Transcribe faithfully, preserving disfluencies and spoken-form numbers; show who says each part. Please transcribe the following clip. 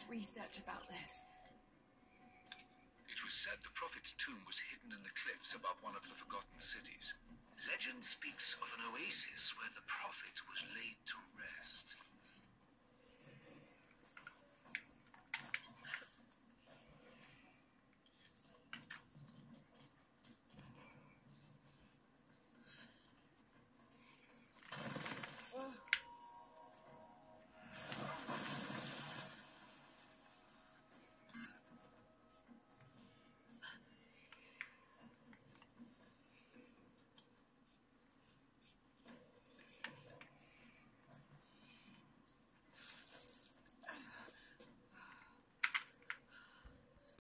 Speaker 1: Let's research about this.
Speaker 2: It was said the Prophet's tomb was hidden in the cliffs above one of the forgotten cities. Legend speaks of an oasis where the Prophet was laid to rest.